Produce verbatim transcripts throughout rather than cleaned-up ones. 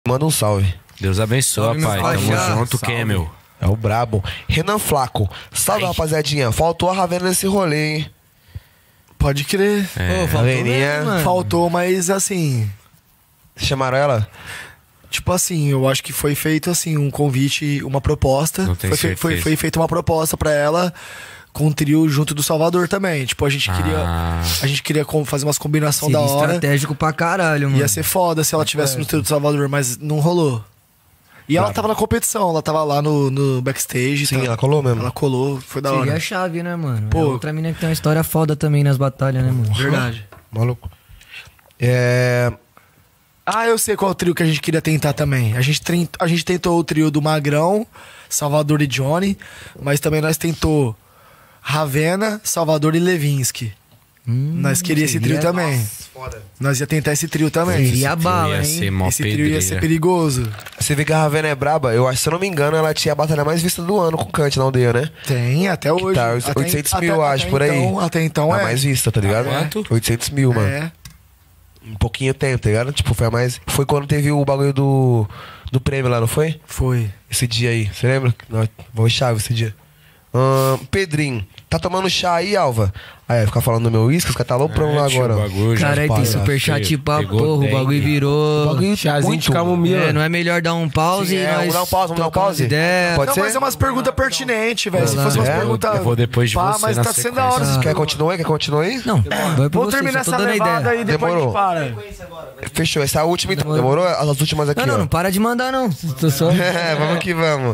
Manda um salve. Deus abençoe, Salve, pai. meu pai. Tamo Já. junto, Salve. Camel. É o brabo. Renan Flaco. Salve, rapaziadinha. Faltou a Ravena nesse rolê, hein? Pode crer. É. Pô, faltou Raveninha. mesmo, mano. Faltou, mas assim... Chamaram ela? Tipo assim, eu acho que foi feito assim um convite, uma proposta. Não tenho Foi, fe- foi, certeza. foi feita uma proposta pra ela com um trio junto do Salvador também. Tipo, a gente queria, Ah. a gente queria com- fazer umas combinação Seria da hora. estratégico pra caralho, mano. Ia ser foda se ela tivesse no trio do Salvador, mas não rolou. E ela tava na competição, ela tava lá no, no backstage. Sim, tá? ela colou mesmo. Ela colou, foi da Seria hora. a chave, né, mano? Pô. É outra mina que tem uma história foda também nas batalhas, né, mano? Verdade. Maluco. É... Ah, eu sei qual trio que a gente queria tentar também. A gente, trin- a gente tentou o trio do Magrão, Salvador e Johnny, mas também nós tentou Ravena, Salvador e Levinsky. Hum, nós queríamos esse trio seria- também. Nós ia tentar esse trio também. Seria bala, ia hein? ser mó Esse trio ia pedreira. ser perigoso. Você vê que a Ravena é braba? Eu acho, se eu não me engano, ela tinha a batalha mais vista do ano com o Kant na aldeia, né? Tem, até hoje. Tá, Até- oitocentos até- mil, eu até acho, por aí. então- Até então a é. mais vista, tá ligado? Quanto? oitocentos mil, mano. É. Um pouquinho tempo, tá ligado? Tipo, foi a mais... Foi quando teve o bagulho do... Do prêmio lá, não foi? Foi. Esse dia aí, você lembra? Nós foi chave esse dia. Ahn, Pedrinho, tá tomando chá aí, Alva? Aí, ficar falando do meu uísque, os caras tá aloprando lá É, tio, agora. o bagulho já Caralho, tem para, superchat filho. pra Pegou porra, o dengue. bagulho virou... Bagulho Chazinho muito- de camomila. É, não é melhor dar um pause Sim, e é, nós vamos dar um pause, vamos dar um trocar umas pause? ideias. Pode Não, ser? mas é umas perguntas pertinentes, velho. Se Vai fosse lá. umas É, perguntas. eu vou depois de Pá, você mas na tá sendo da hora. sequência. essas Quer perguntas. continuar aí? Quer continuar aí? Não, vai por Vou você, terminar só essa tô dando levada ideia. aí, depois Demorou. a gente para. Fechou, essa é a última então. Demorou? As últimas aqui, Não, não, ó. não para de mandar, não. Tô só... É, vamos que vamos.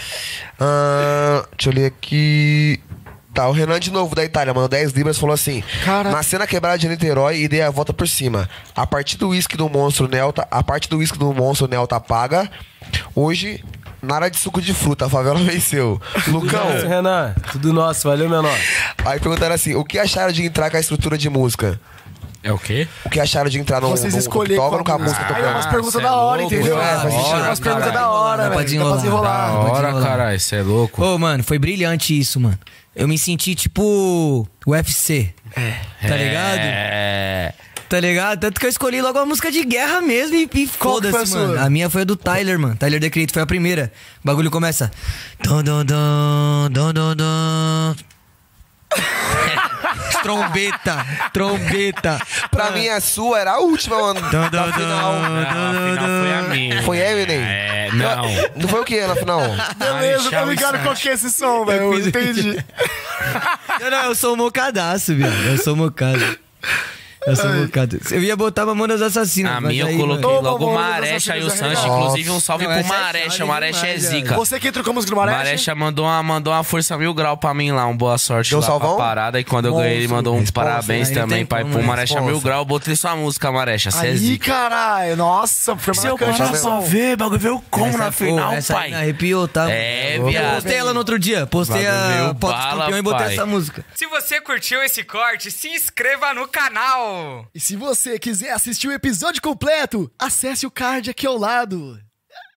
Ahn, deixa eu ler aqui. Tá, o Renan de novo da Itália, mandou dez libras, falou assim: Cara- nasci na quebrada de Niterói e dei a volta por cima. A partir do uísque do monstro Nelta, a parte do uísque do monstro Nelta paga. Hoje, nada de suco de fruta, a favela venceu. Lucão, Nossa, Renan, tudo nosso, valeu, menor. aí perguntaram assim: o que acharam de entrar com a estrutura de música? É o quê? O que acharam de entrar no, Vocês no, escolheram toca com a música Aí é tocando? umas perguntas cê da é hora, louco, entendeu? é, faz sentido. É umas perguntas da hora, Dá pra velho. Dá pra desenrolar. Da desenrolar. Pode hora, desenrolar. caralho, você é louco. Ô, mano, foi brilhante isso, mano. Eu me senti tipo U F C. É. Tá ligado? É. Tá ligado? Tanto que eu escolhi logo uma música de guerra mesmo e, e Qual que foi a foda-se, mano. sua? A minha foi a do Tyler, mano. Tyler The Creator foi a primeira. O bagulho começa. Dum, dum, dum, dum, dum, dum. Trombeta, trombeta. Pra mim, a sua era a última, mano. Dum, Da dum, final. dum, Não, a final foi a minha. Foi Eminem? É, não. Não foi o que na final? Beleza, tá ligado qual que é esse som, velho? Eu entendi. Não, não, eu sou mocadaço, viado. Eu sou mocado. Eu sou mocado. Eu ia botar Mamonas Assassinas. A mas minha eu aí, coloquei mano. Ô, logo o Mamonas Marecha e o Assassinas é Sancho. legal. Inclusive, um salve Não, pro essa é Marecha. chave O Marecha é demais, zica. Você que entrou com a música do Marecha? Marecha mandou uma, mandou uma força mil grau pra mim lá, um boa sorte Deu lá salvão? pra parada. E quando eu ganhei, ele mandou um Responsa. parabéns Aí não também, tem pai. como, Pro né? Marecha Responsa. mil grau, botei sua música, Marecha. Cê é Aí, zica. caralho. Nossa, foi Se eu marcante. parar pra ver, bagulho veio como Essa, na pô, final, essa aí pai? me arrepiou, tá? É, Eu viado. postei ela no outro dia. Postei Bagulho a veio foto do bala, campeão e botei pai. essa música. Se você curtiu esse corte, se inscreva no canal. E se você quiser assistir o episódio completo, acesse o card aqui ao lado.